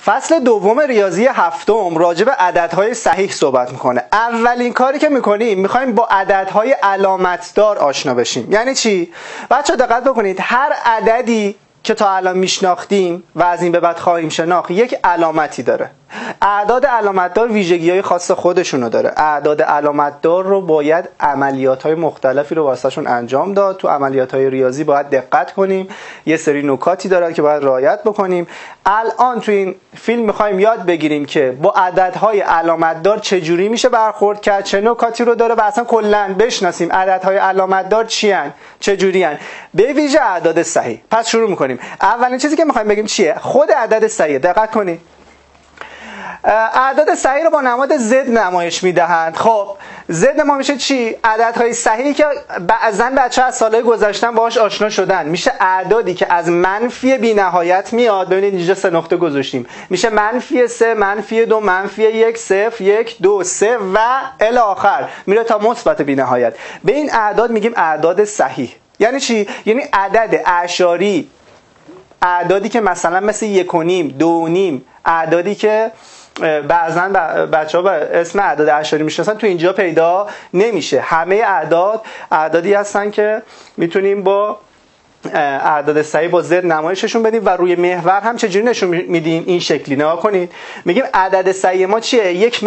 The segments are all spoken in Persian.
فصل دوم ریاضی هفتم راجع به عددهای صحیح صحبت میکنه. اولین کاری که میخوایم با عددهای علامتدار آشنا بشیم. یعنی چی؟ بچه دقت بکنید، هر عددی که تا الان میشناختیم و از این به بعد خواهیم شناخت یک علامتی داره. اعداد علامتدار ویژگی‌های خاص خودشونو داره. اعداد علامتدار رو باید عملیات‌های مختلفی رو واسهشون انجام داد. تو عملیات‌های ریاضی باید دقت کنیم. یه سری نکاتی داره که باید رعایت بکنیم. الان تو این فیلم می‌خوایم یاد بگیریم که با عددهای علامتدار چجوری میشه برخورد کرد، چه نکاتی رو داره و اصلا کلاً بشناسیم عددهای علامتدار چی ان، چجوری ان، به ویژه اعداد صحیح. پس شروع می‌کنیم. اولین چیزی که می‌خوایم بگیم چیه؟ خود عدد صحیح. دقت کنید. اعداد صحیح رو با نماد زد نمایش میدهند. خب زد ما میشه چی؟ عددهای صحیحی که بعضا بچه‌ها از سالهای گذشته باهاش آشنا شدن. میشه اعدادی که از منفی بی‌نهایت میاد. ببینید اینجا 3 نقطه گذاشتیم. میشه -3 -2 -1 0 1 2 3 و الی آخر میره تا مثبت بی‌نهایت. به این اعداد میگیم اعداد صحیح. یعنی چی؟ یعنی عدد اعشاری، اعدادی که مثلا مثل 1.5 2.5، اعدادی که بعضا بچه‌ها با اسم اعداد اعشاری میشناسن تو اینجا پیدا نمیشه. همه اعدادی هستن که میتونیم با اعداد صحیح با زد نمایششون بدیم و روی محور هم چجوری نشون میدیم؟ این شکلی. نگاه کنید، میگیم عدد صحیح ما چیه؟ یک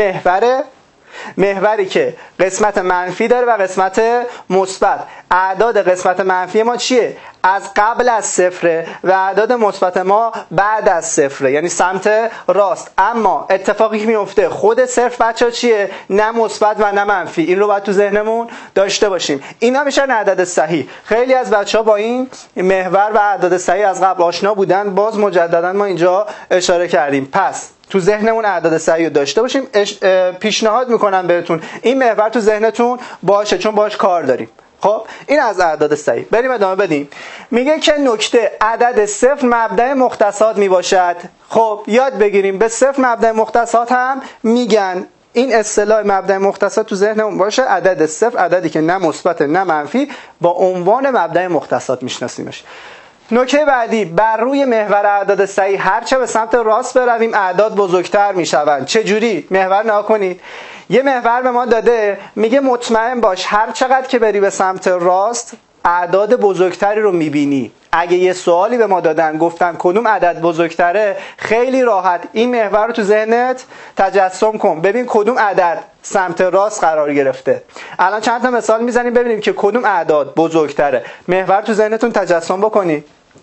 محوری که قسمت منفی داره و قسمت مثبت. اعداد قسمت منفی ما چیه؟ از قبل از صفره و اعداد مثبت ما بعد از صفره، یعنی سمت راست. اما اتفاقی که میفته خود صفر بچه‌ها چیه؟ نه مثبت و نه منفی. این رو باید تو ذهنمون داشته باشیم. اینا میشن عدد صحیح. خیلی از بچه‌ها با این محور و اعداد صحیح از قبل آشنا بودن، باز مجددا ما اینجا اشاره کردیم. پس تو ذهنمون اعداد صحیح رو داشته باشیم. پیشنهاد میکنم بهتون این محور تو ذهنتون باشه، چون باش کار داریم. خب این از اعداد صحیح. بریم ادامه بدیم. میگه که نکته عدد صفر مبدأ مختصات میباشد. خب یاد بگیریم به صفر مبدأ مختصات هم میگن. این اصطلاح مبدأ مختصات تو ذهنمون باشه. عدد صفر عددی که نه مثبت نه منفی، با عنوان مبدأ مختصات میشناسیمش. نکته بعدی، بر روی محور اعداد صحیح هرچه به سمت راست برویم اعداد بزرگتر میشوند. چه جوری؟ محور نگاه کنید. یه محور به ما داده، میگه مطمئن باش هر چقدر که بری به سمت راست اعداد بزرگتری رو میبینی. اگه یه سوالی به ما دادن گفتن کدوم عدد بزرگتره، خیلی راحت این محور رو تو ذهنت تجسم کن. ببین کدوم عدد سمت راست قرار گرفته. الان چند تا مثال میزنیم ببینیم که کدوم اعداد بزرگتره. محور تو ذهنتون تجسم بکنید.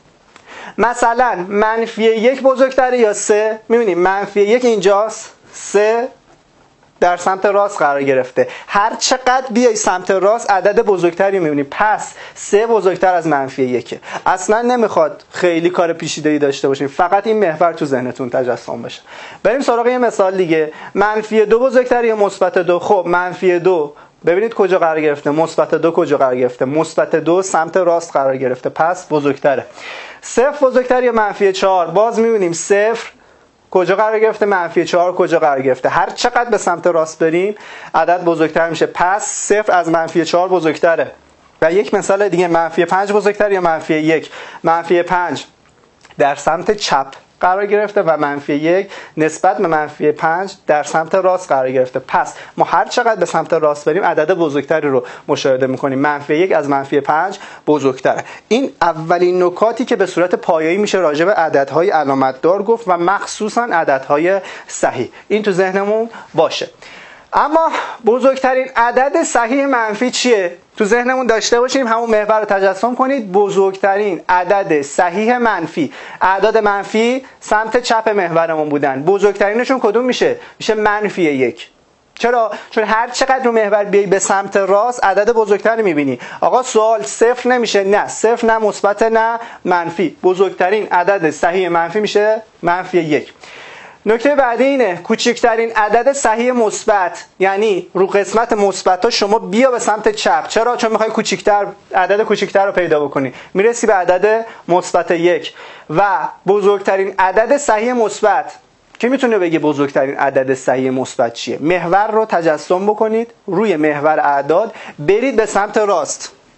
مثلا -1 بزرگتره یا 3؟ میبینیم -1 اینجاست، 3 در سمت راست قرار گرفته. هر چقدر بیای سمت راست عدد بزرگتری میبینی. پس 3 بزرگتر از -1. اصلا نمیخواد خیلی کار پیچیده‌ای داشته باشیم، فقط این محور تو ذهنتون تجسم بشه. بریم سراغ یه مثال دیگه. -2 بزرگتر یا -2؟ خب -2 ببینید کجا قرار گرفته، -2 کجا قرار گرفته؟ -2 سمت راست قرار گرفته، پس بزرگتره. 0 بزرگتر یا -4؟ باز میبینیم 0 کجا قرار گرفته، -4 کجا قرار گرفته. هر چقدر به سمت راست بریم عدد بزرگتر میشه، پس 0 از -4 بزرگتره. و یک مثال دیگه، -5 بزرگتر یا -1؟ -5 در سمت چپ قرار گرفته و -1 نسبت به -5 در سمت راست قرار گرفته. پس ما هر چقدر به سمت راست بریم عدد بزرگتری رو مشاهده میکنیم. -1 از -5 بزرگتره. این اولین نکاتی که به صورت پایه‌ای میشه راجع به عددهای علامتدار گفت و مخصوصا عددهای صحیح. این تو ذهنمون باشه. اما بزرگترین عدد صحیح منفی چیه؟ تو ذهنمون داشته باشیم، همون محور رو تجسم کنید. بزرگترین عدد صحیح منفی، اعداد منفی سمت چپ محورمون بودن. بزرگترینشون کدوم میشه؟ میشه -1. چرا؟ چون هر چقدر رو محور بیای به سمت راست عدد بزرگتری میبینی. آقا سوال 0 نمیشه؟ نه، 0 نه مثبت نه منفی. بزرگترین عدد صحیح منفی میشه -1. نکته بعدی اینه، کوچکترین عدد صحیح مثبت، یعنی رو قسمت مثبت ها شما بیا به سمت چپ. چرا؟ چون میخوای عدد کوچکتر رو پیدا بکنی، میرسی به عدد مثبت 1. و بزرگترین عدد صحیح مثبت، کی میتونه بگه بزرگترین عدد صحیح مثبت چیه؟ محور رو تجسم بکنید، روی محور اعداد برید به سمت راست.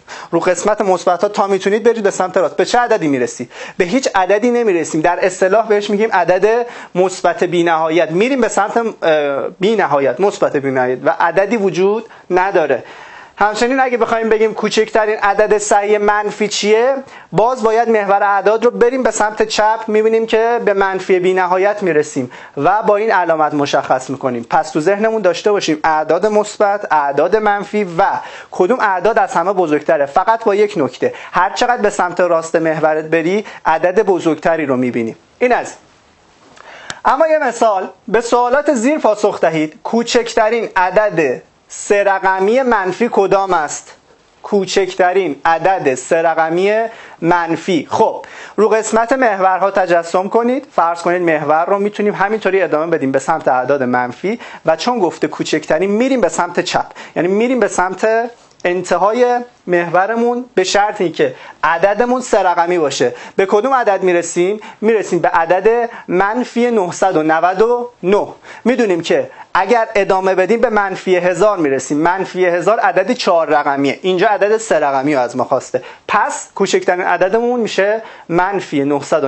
رو قسمت مثبت ها تا میتونید برید به سمت راست. به چه عددی میرسید؟ به هیچ عددی نمیرسیم. در اصطلاح بهش میگیم عدد مثبت بی‌نهایت. میریم به سمت بی‌نهایت، مثبت بی‌نهایت و عددی وجود نداره. همچنین اگه بخوایم بگیم کوچکترین عدد صحیح منفی چیه، باز باید محور اعداد رو بریم به سمت چپ، میبینیم که به منفی بی‌نهایت میرسیم و با این علامت مشخص میکنیم. پس تو ذهنمون داشته باشیم اعداد مثبت، اعداد منفی و کدوم اعداد از همه بزرگتره. فقط با یک نکته، هر چقدر به سمت راست محورت بری عدد بزرگتری رو میبینیم. این از اما یه مثال، به سوالات زیر پاسخ دهید. کوچکترین عدد سه رقمی منفی کدام است؟ کوچکترین عدد سه رقمی منفی. خب رو قسمت محورها تجسم کنید. فرض کنید محور رو میتونیم همینطوری ادامه بدیم به سمت اعداد منفی و چون گفته کوچکترین میریم به سمت چپ، یعنی میریم به سمت انتهای محورمون به شرطی که عددمون سه رقمی باشه. به کدوم عدد میرسیم؟ میرسیم به عدد منفی 999. میدونیم که اگر ادامه بدیم به منفی 1000 میرسیم. منفی 1000 عدد 4 رقمیه، اینجا عدد 3 رقمی رو از ما خواسته. پس کوچکترین عددمون میشه منفی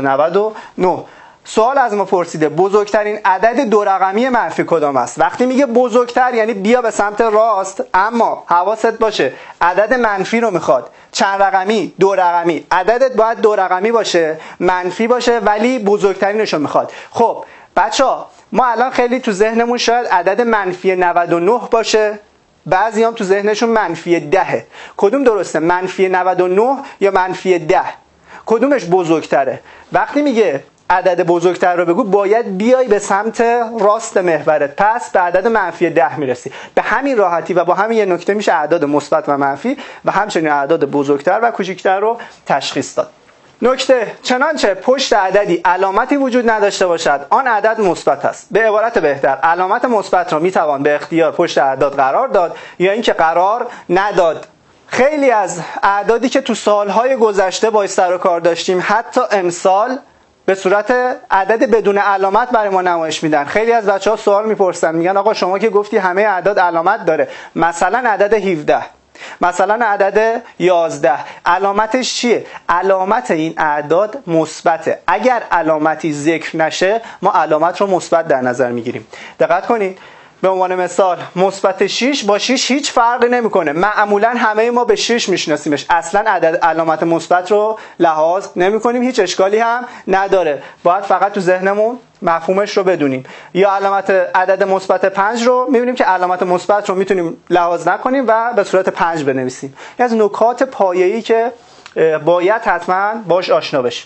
999. سوال از ما پرسیده بزرگترین عدد دو رقمی منفی کدام است؟ وقتی میگه بزرگتر یعنی بیا به سمت راست، اما حواست باشه عدد منفی رو میخواد. چند رقمی؟ دو رقمی. عددت باید دو رقمی باشه، منفی باشه، ولی بزرگترینش رو میخواد. خب بچه‌ها ما الان خیلی تو ذهنمون شاید عدد منفی 99 باشه، بعضی هم تو ذهنشون منفی 10. کدوم درسته؟ منفی 99 یا منفی 10؟ کدومش بزرگتره؟ وقتی میگه عدد بزرگتر رو بگو باید بیای به سمت راست محورت، پس به عدد منفی 10 میرسی. به همین راحتی و با همین یه نکته میشه اعداد مثبت و منفی و همچنین اعداد بزرگتر و کوچکتر رو تشخیص داد. نکته: چنانچه پشت عددی علامتی وجود نداشته باشد آن عدد مثبت است. به عبارت بهتر علامت مثبت را میتوان به اختیار پشت اعداد قرار داد یا اینکه قرار نداد. خیلی از اعدادی که تو سالهای گذشته باهاش سر و کار داشتیم حتی امسال به صورت عدد بدون علامت برای ما نمایش میدن. خیلی از بچه‌ها سوال میپرسن، میگن آقا شما که گفتی همه اعداد علامت داره، مثلا عدد 17، مثلا عدد 11، علامتش چیه؟ علامت این اعداد مثبته. اگر علامتی ذکر نشه ما علامت رو مثبت در نظر میگیریم. دقت کنید، به عنوان مثال مثبت 6 با 6 هیچ فرقی نمیکنه. معمولا همه ما به 6 میشناسیمش، اصلا عدد علامت مثبت رو لحاظ نمیکنیم، هیچ اشکالی هم نداره. باید فقط تو ذهنمون مفهومش رو بدونیم. یا علامت عدد مثبت 5 رو میبینیم که علامت مثبت رو میتونیم لحاظ نکنیم و به صورت 5 بنویسیم. این از نکات پایه‌ای که باید حتما باش آشنا بشیم.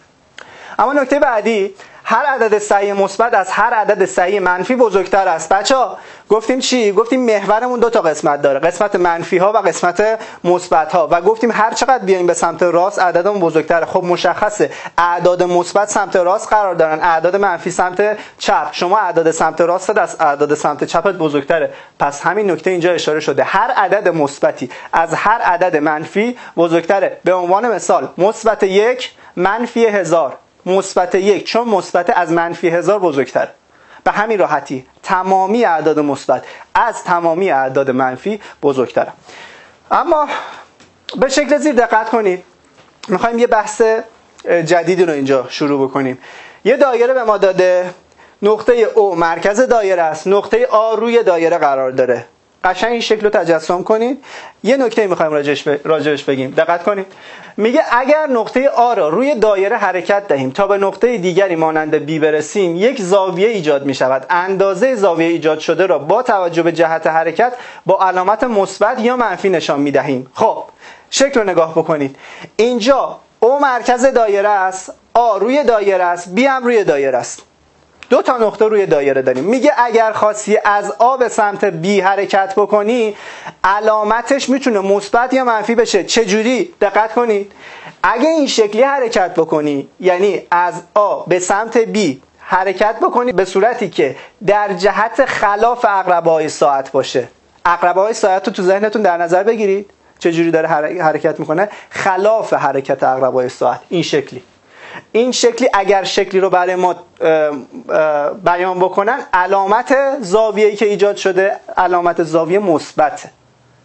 اما نکته بعدی، هر عدد صحیح مثبت از هر عدد صحیح منفی بزرگتر است. بچه‌ها گفتیم چی؟ گفتیم محورمون دو تا قسمت داره، قسمت منفی ها و قسمت مثبت ها، و گفتیم هر چقدر بیایم به سمت راست عددمون بزرگتره. خب مشخصه اعداد مثبت سمت راست قرار دارن، اعداد منفی سمت چپ. شما اعداد سمت راست از اعداد سمت چپت بزرگتره، پس همین نکته اینجا اشاره شده. هر عدد مثبتی از هر عدد منفی بزرگتره. به عنوان مثال مثبت 1 منفی 1000، مثبت 1 چون مثبت از منفی 1000 بزرگتر. به همین راحتی تمامی اعداد مثبت از تمامی اعداد منفی بزرگتره. اما به شکل زیر دقت کنید، میخوایم یه بحث جدیدی رو اینجا شروع بکنیم. یه دایره به ما داده، نقطه او مرکز دایره است، نقطه آ روی دایره قرار داره. قشنگ این شکل رو تجسم کنید. یه نکته میخوایم راجعش بگیم، دقت کنید. میگه اگر نقطه آ را روی دایره حرکت دهیم تا به نقطه دیگری مانند بی برسیم، یک زاویه ایجاد میشود. اندازه زاویه ایجاد شده را با توجه به جهت حرکت با علامت مثبت یا منفی نشان میدهیم. خب شکل رو نگاه بکنید. اینجا او مرکز دایره است، آ روی دایره است، بی هم روی دایره است. دو تا نقطه روی دایره داریم. میگه اگر خواستی از آ به سمت بی حرکت بکنی، علامتش میتونه مثبت یا منفی بشه. چجوری؟ دقت کنید. اگه این شکلی حرکت بکنی، یعنی از آ به سمت بی حرکت بکنی به صورتی که در جهت خلاف عقربه‌های ساعت باشه. عقربه‌های ساعت رو تو ذهنتون در نظر بگیرید. چجوری داره حرکت میکنه؟ خلاف حرکت عقربه‌های ساعت. این شکلی اگر شکلی رو برای ما بیان بکنن، علامت زاویه‌ای که ایجاد شده علامت زاویه مثبته.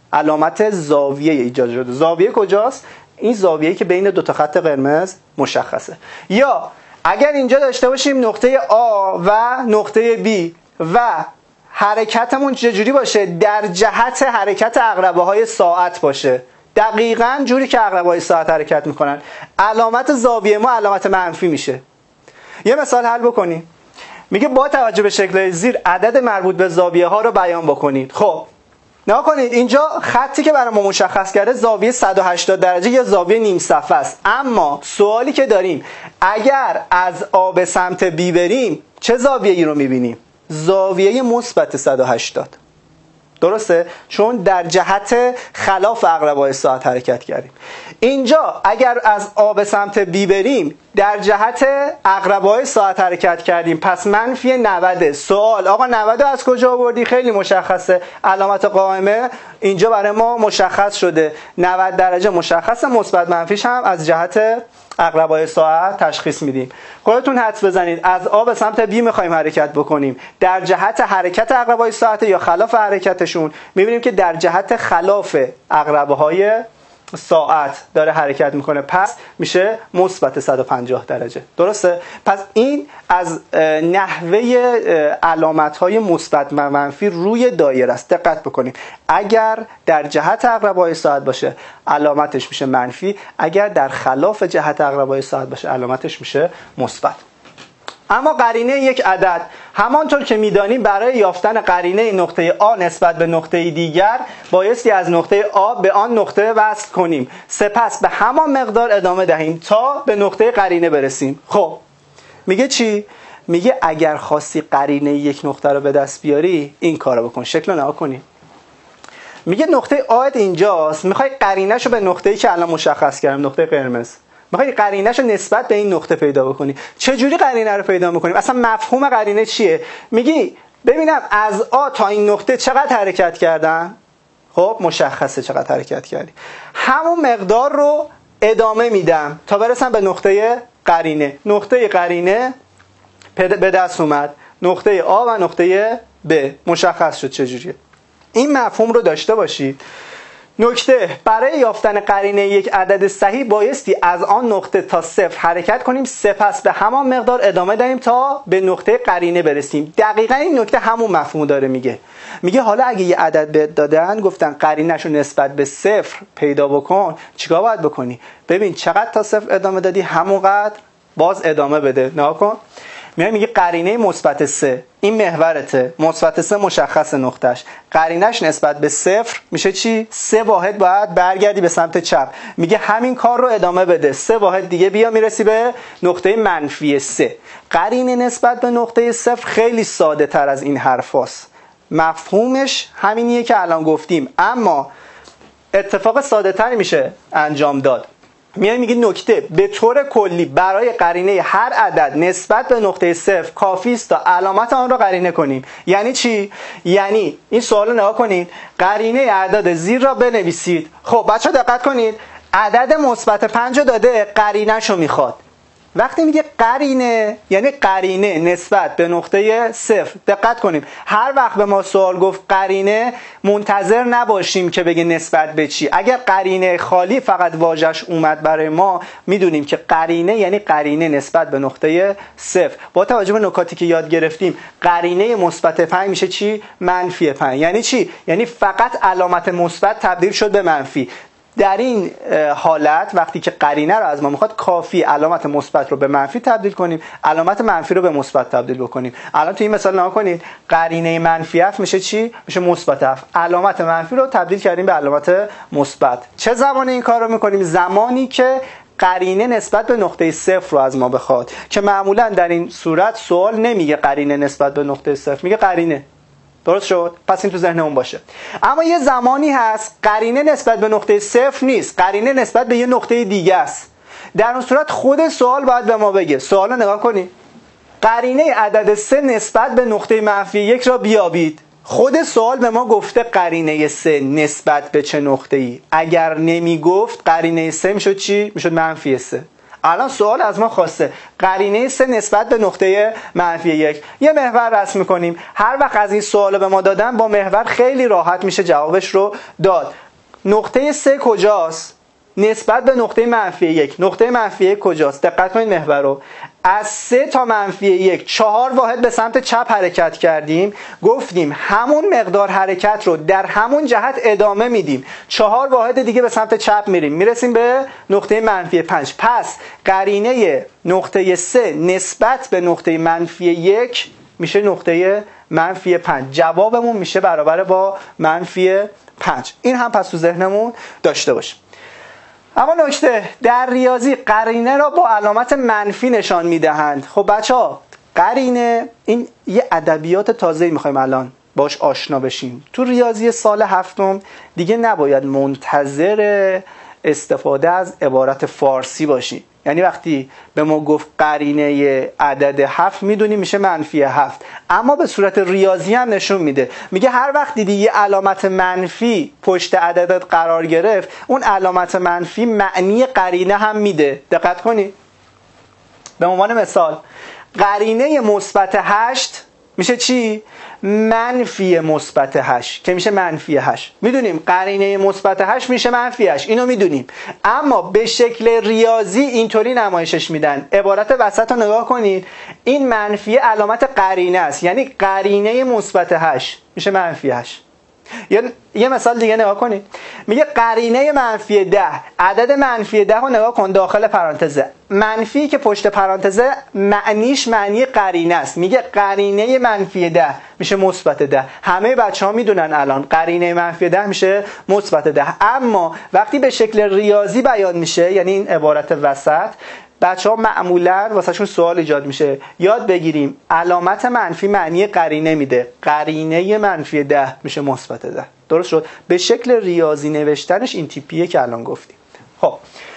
علامت زاویه ایجاد شده. زاویه کجاست؟ این زاویه‌ای که بین دو تا خط قرمز مشخصه. یا اگر اینجا داشته باشیم نقطه A و نقطه B و حرکتمون چجوری باشه؟ در جهت حرکت عقربه‌های ساعت باشه، دقیقاً جوری که عقربه‌های ساعت حرکت میکنن، علامت زاویه ما علامت منفی میشه. یه مثال حل بکنیم. میگه با توجه به شکل زیر عدد مربوط به زاویه ها رو بیان بکنید. خب نگاه کنید، اینجا خطی که برای ما مشخص کرده زاویه 180 درجه یا زاویه نیم صفحه است. اما سوالی که داریم، اگر از A به سمت B بریم چه زاویه‌ای رو میبینیم؟ زاویه مثبت 180. درسته؟ چون در جهت خلاف عقربه‌های ساعت حرکت کردیم. اینجا اگر از A به سمت B بریم در جهت عقربه‌های ساعت حرکت کردیم، پس منفی 90. سوال آقا 90 از کجا آوردی؟ خیلی مشخصه، علامت قائمه اینجا برای ما مشخص شده، 90 درجه مشخصه، مثبت منفیش هم از جهت عقربه‌های ساعت تشخیص میدیم. خودتون حدس بزنید از A به سمت B میخوایم حرکت بکنیم، در جهت حرکت عقربه‌های ساعت یا خلاف حرکتشون؟ میبینیم که در جهت خلاف عقربه‌های ساعت داره حرکت میکنه، پس میشه مثبت 150 درجه. درسته؟ پس این از نحوه علامت‌های مثبت و منفی روی دایره است. دقت بکنیم، اگر در جهت عقربه‌های ساعت باشه علامتش میشه منفی، اگر در خلاف جهت عقربه‌های ساعت باشه علامتش میشه مثبت. اما قرینه یک عدد همانطور که میدانیم برای یافتن قرینه نقطه A نسبت به نقطه دیگر بایستی از نقطه A به آن نقطه وصل کنیم، سپس به همان مقدار ادامه دهیم تا به نقطه قرینه برسیم. خب میگه چی؟ میگه اگر خواستی قرینه یک نقطه رو به دست بیاری این کارو بکن. شکل رو نگاه کنید. میگه نقطه A اینجاست، میخوای قرینه‌شو به نقطه‌ای که الان مشخص کردم، نقطه قرمز، میخوای قرینه‌شو نسبت به این نقطه پیدا بکنی. چجوری قرینه رو پیدا میکنیم؟ اصلا مفهوم قرینه چیه؟ میگی ببینم از A تا این نقطه چقدر حرکت کردن؟ خب مشخصه چقدر حرکت کردی، همون مقدار رو ادامه میدم تا برسم به نقطه قرینه. نقطه قرینه به دست اومد، نقطه A و نقطه B مشخص شد چجوریه. این مفهوم رو داشته باشید. نکته، برای یافتن قرینه یک عدد صحیح بایستی از آن نقطه تا صفر حرکت کنیم، سپس به همان مقدار ادامه دهیم تا به نقطه قرینه برسیم. دقیقا این نکته همون مفهوم داره. میگه حالا اگه یه عدد بهت دادن گفتن قرینه‌شو نسبت به صفر پیدا بکن، چیکار باید بکنی؟ ببین چقدر تا صفر ادامه دادی همونقدر باز ادامه بده. نگاه کن، میگه قرینه مثبت 3، این محورته، مثبت 3 مشخص نقطهش، قرینش نسبت به صفر میشه چی؟ 3 واحد باید برگردی به سمت چپ. میگه همین کار رو ادامه بده، 3 واحد دیگه بیا میرسی به نقطه منفی 3. قرینه نسبت به نقطه صفر خیلی ساده تر از این حرفاست، مفهومش همینیه که الان گفتیم، اما اتفاق ساده تری میشه انجام داد. میگه نکته، به طور کلی برای قرینه هر عدد نسبت به نقطه صفر کافی است تا علامت آن را قرینه کنیم. یعنی چی؟ یعنی این سوال رو نگاه کنید، قرینه اعداد زیر را بنویسید. خب بچه دقت کنید، عدد مثبت 5 رو داده، قرینه‌شو میخواد. وقتی میگه قرینه یعنی قرینه نسبت به نقطه صفر. دقت کنیم، هر وقت به ما سوال گفت قرینه منتظر نباشیم که بگه نسبت به چی. اگر قرینه خالی فقط واژش اومد برای ما، میدونیم که قرینه یعنی قرینه نسبت به نقطه صفر. با توجه به نکاتی که یاد گرفتیم، قرینه مثبت 5 میشه چی؟ منفی 5. یعنی چی؟ یعنی فقط علامت مثبت تبدیل شد به منفی. در این حالت وقتی که قرینه رو از ما میخواد، کافی علامت مثبت رو به منفی تبدیل کنیم، علامت منفی رو به مثبت تبدیل بکنیم. الان تو این مثال نگاه کنید، قرینه منفی f میشه چی؟ میشه مثبت f. علامت منفی رو تبدیل کردیم به علامت مثبت. چه زمانی این کار رو میکنیم؟ زمانی که قرینه نسبت به نقطه صفر رو از ما بخواد، که معمولا در این صورت سوال نمیگه قرینه نسبت به نقطه صفر، میگه قرینه. درست شد؟ پس این تو ذهنمون باشه. اما یه زمانی هست قرینه نسبت به نقطه صفر نیست، قرینه نسبت به یه نقطه دیگه است. در اون صورت خود سوال باید به ما بگه. سوال رو نگاه کنید، قرینه عدد 3 نسبت به نقطه منفی 1 را بیابید. خود سوال به ما گفته قرینه 3 نسبت به چه نقطه‌ای. اگر نمی گفت قرینه 3 میشد چی؟ میشد منفی 3. الان سوال از ما خواسته قرینه 3 نسبت به نقطه منفی 1. یه محور رسم میکنیم. هر وقت از این سوال به ما دادن با محور خیلی راحت میشه جوابش رو داد. نقطه 3 کجاست؟ نسبت به نقطه منفی 1. نقطه منفی 1 کجاست؟ دقت کنید محور رو. از 3 تا منفی 1 4 واحد به سمت چپ حرکت کردیم. گفتیم همون مقدار حرکت رو در همون جهت ادامه میدیم. 4 واحد دیگه به سمت چپ میریم. میرسیم به نقطه منفی 5. پس قرینه نقطه 3 نسبت به نقطه منفی 1 میشه نقطه منفی 5. جوابمون میشه برابر با منفی 5. این هم پس تو ذهنمون داشته باشیم. اما نکته در ریاضی قرینه را با علامت منفی نشان میدهند. خب بچه‌ها قرینه این یه ادبیات تازه‌ای می‌خوایم الان باش آشنا بشیم. تو ریاضی سال 7 دیگه نباید منتظر استفاده از عبارت فارسی باشیم. یعنی وقتی به ما گفت قرینه عدد 7 میدونیم میشه منفی 7. اما به صورت ریاضی هم نشون میده. میگه هر وقت دیدی یه علامت منفی پشت عددت قرار گرفت اون علامت منفی معنی قرینه هم میده. دقت کنی. به عنوان مثال قرینه مثبت 8 میشه چی؟ منفی مثبت 8 که میشه منفی 8. میدونیم قرینه مثبت 8 میشه منفی 8. اینو میدونیم. اما به شکل ریاضی اینطوری نمایشش میدن. عبارت وسط رو نگاه کنید. این منفی علامت قرینه است. یعنی قرینه مثبت 8 میشه منفی 8. یه مثال دیگه نگاه کنید. میگه قرینه منفی 10. عدد منفی 10 رو نگاه کن داخل پرانتزه. منفی که پشت پرانتزه معنیش معنی قرینه است. میگه قرینه منفی 10 میشه مثبت 10. همه بچه‌ها میدونن الان قرینه منفی 10 میشه مثبت 10. اما وقتی به شکل ریاضی بیان میشه یعنی این عبارت وسط بچه‌ها معمولاً واسهشون سوال ایجاد میشه. یاد بگیریم علامت منفی معنی قرینه میده. قرینه منفی 10 میشه مثبت 10. درست شد؟ به شکل ریاضی نوشتنش این تیپیه که الان گفتیم. خب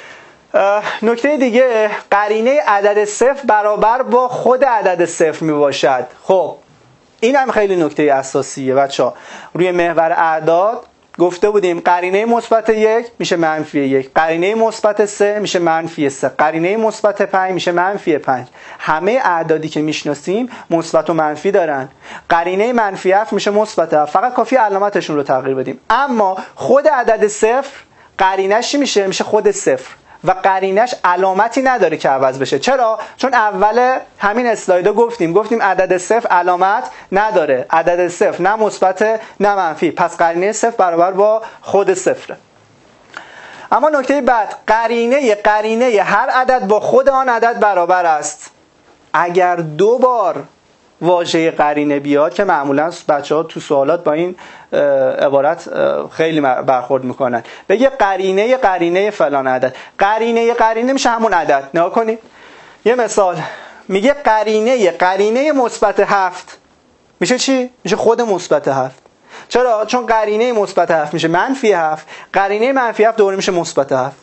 نکته دیگه قرینه عدد 0 برابر با خود عدد 0 میباشد. خب این هم خیلی نکته اساسیه بچه‌ها. روی محور اعداد گفته بودیم قرینه مثبت 1 میشه منفی 1. قرینه مثبت 3 میشه منفی 3. قرینه مثبت 5 میشه منفی 5. همه اعدادی که میشناسیم مثبت و منفی دارن. قرینه منفی 7 میشه مثبت 7. فقط کافی علامتشون رو تغییر بدیم. اما خود عدد 0 قرینه‌اش چی میشه؟ میشه خود 0. و قرینش علامتی نداره که عوض بشه. چرا؟ چون اول همین اسلایدا گفتیم عدد 0 علامت نداره. عدد 0 نه مثبت نه منفی. پس قرینه 0 برابر با خود 0. اما نکته بعد قرینه هر عدد با خود آن عدد برابر است. اگر 2 بار واژه قرینه بیاد که معمولا بچه‌ها تو سوالات با این عبارت خیلی برخورد میکنن. بگه قرینه فلان عدد. قرینه میشه همون عدد. نگاه کنید. یه مثال میگه قرینه مثبت 7 میشه چی؟ میشه خود مثبت 7. چرا؟ چون قرینه مثبت 7 میشه منفی 7. قرینه منفی 7 دوباره میشه مثبت 7.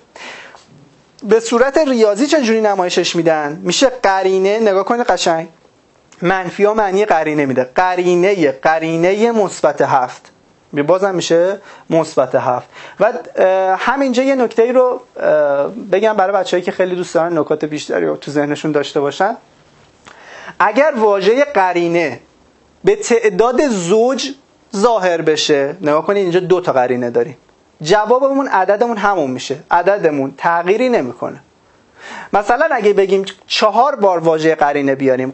به صورت ریاضی چجوری نمایشش میدن؟ میشه قرینه، نگاه کنید قشنگ، منفی ها معنی قرینه میده. قرینه مثبت 7 بازم میشه مثبت 7. و همینجا یه نکته رو بگم برای بچه‌ای که خیلی دوست دارن نکات بیشتری رو تو ذهنشون داشته باشن. اگر واژه قرینه به تعداد زوج ظاهر بشه، نگاه کنید اینجا 2 تا قرینه داریم، جوابمون عددمون همون میشه. عددمون تغییری نمیکنه. مثلا اگه بگیم 4 بار واژه قرینه بیاریم،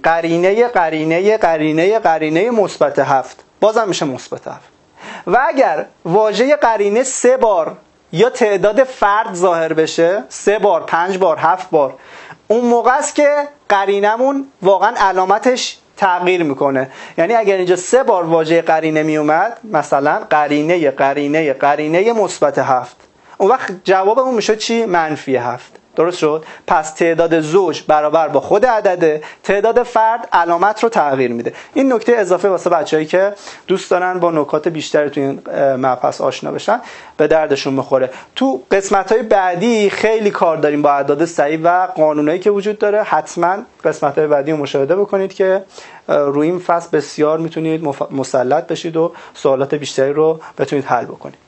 قرینه مثبت 7 بازم میشه مثبت 7. و اگر واژه قرینه 3 بار یا تعداد فرد ظاهر بشه، 3 بار، 5 بار، 7 بار، اون موقع است که قرینمون واقعا علامتش تغییر میکنه. یعنی اگر اینجا 3 بار واژه قرینه میومد، مثلا قرینه مثبت 7، اون وقت جوابمون میشه چی؟ منفی 7. درست شد؟ پس تعداد زوج برابر با خود عدده، تعداد فرد علامت رو تغییر میده. این نکته اضافه واسه بچه‌ای که دوست دارن با نکات بیشتری تو این مبحث آشنا بشن به دردشون میخوره. تو قسمت‌های بعدی خیلی کار داریم با اعداد صحیح و قانونایی که وجود داره. حتما قسمت‌های بعدی رو مشاهده بکنید که روی این فصل بسیار میتونید مسلط بشید و سوالات بیشتری رو بتونید حل بکنید.